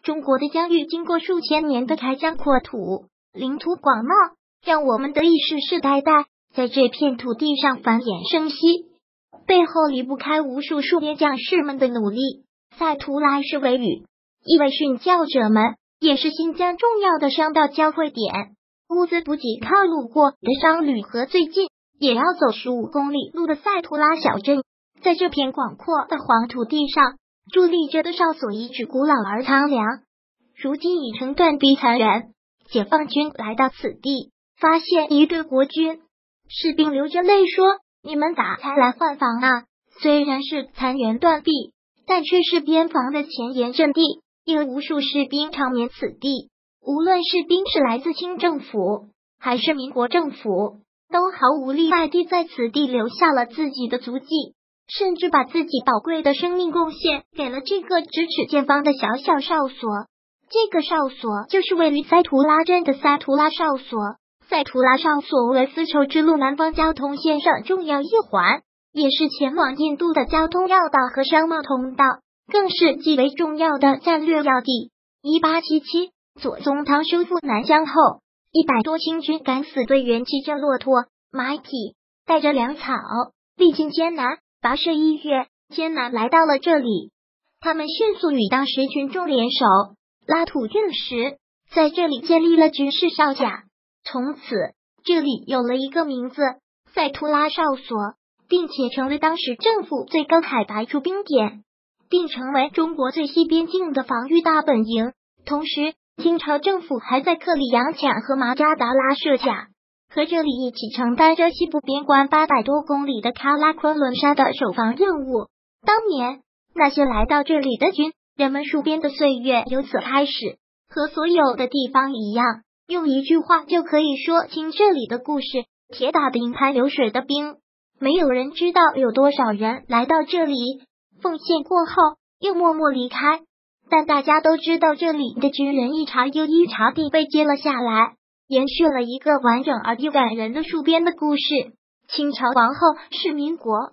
中国的疆域经过数千年的开疆扩土，领土广袤，让我们的意世世代代在这片土地上繁衍生息，背后离不开无数数列将士们的努力。赛图拉是维语，意味殉教者们，也是新疆重要的商道交汇点。物资补给靠路过的商旅和最近也要走15公里路的赛图拉小镇，在这片广阔的黄土地上，伫立着的哨所遗址古老而苍凉，如今已成断壁残垣。解放军来到此地，发现一队国军士兵流着泪说：“你们咋才来换防啊？”虽然是残垣断壁，但却是边防的前沿阵地，有无数士兵长眠此地。无论士兵是来自清政府还是民国政府，都毫无例外地在此地留下了自己的足迹，甚至把自己宝贵的生命贡献给了这个咫尺见方的小小哨所。这个哨所就是位于赛图拉镇的赛图拉哨所。赛图拉哨所为丝绸之路南方交通线上重要一环，也是前往印度的交通要道和商贸通道，更是极为重要的战略要地。1877左宗棠收复南疆后，100多清军敢死队员骑着骆驼、马匹，带着粮草，历经艰难，跋涉1月，艰难来到了这里。他们迅速与当时群众联手，拉土运石，在这里建立了军事哨卡。从此，这里有了一个名字——赛图拉哨所，并且成为当时政府最高海拔驻兵点，并成为中国最西边境的防御大本营。同时，清朝政府还在克里扬卡和马扎达拉设卡，和这里一起承担着西部边关800多公里的喀拉昆仑山的守防任务。当年那些来到这里的军人们戍边的岁月由此开始。和所有的地方一样，用一句话就可以说清这里的故事：铁打的营盘流水的兵。没有人知道有多少人来到这里，奉献过后又默默离开，但大家都知道这里的军人一茬又一茬地被接了下来，延续了一个完整而又感人的戍边的故事。清朝亡后是民国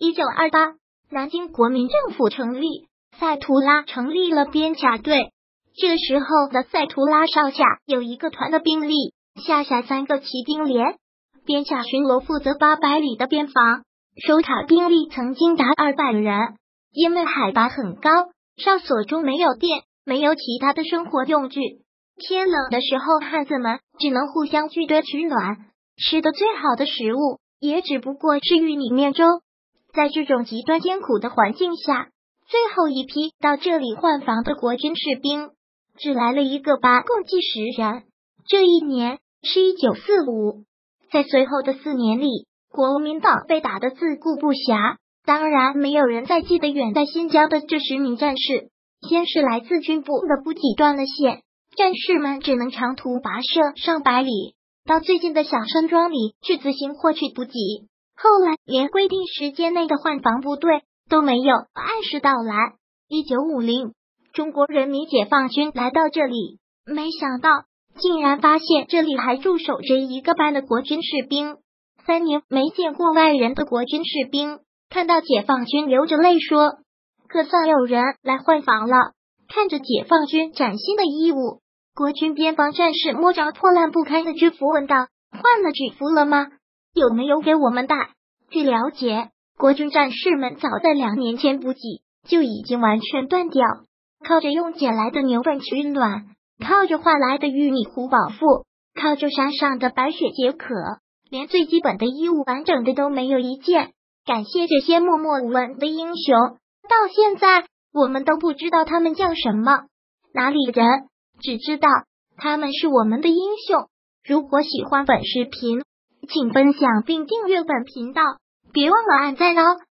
，1928南京国民政府成立，赛图拉成立了边卡队。这时候的赛图拉哨下有一个团的兵力，下辖3个骑兵连，边卡巡逻负责800里的边防，守塔兵力曾经达200人。因为海拔很高，哨所中没有电，没有其他的生活用具，天冷的时候汉子们只能互相聚堆取暖，吃的最好的食物也只不过是玉米面粥。在这种极端艰苦的环境下，最后一批到这里换防的国军士兵只来了一个班，共计10人。这一年是1945，在随后的4年里，国民党被打得自顾不暇。当然，没有人再记得远在新疆的这10名战士。先是来自军部的补给断了线，战士们只能长途跋涉上百里，到最近的小山庄里去自行获取补给。后来，连规定时间内的换防部队都没有按时到来。1950，中国人民解放军来到这里，没想到竟然发现这里还驻守着一个班的国军士兵。3年没见过外人的国军士兵看到解放军流着泪说：“可算有人来换防了。”看着解放军崭新的衣物，国军边防战士摸着破烂不堪的制服问道：“换了制服了吗？有没有给我们带？”据了解，国军战士们早在2年前补给就已经完全断掉，靠着用捡来的牛粪取暖，靠着换来的玉米糊饱腹，靠着山上的白雪解渴，连最基本的衣物完整的都没有一件。感谢这些默默无闻的英雄，到现在我们都不知道他们叫什么，哪里人，只知道他们是我们的英雄。如果喜欢本视频，请分享并订阅本频道，别忘了按赞哦。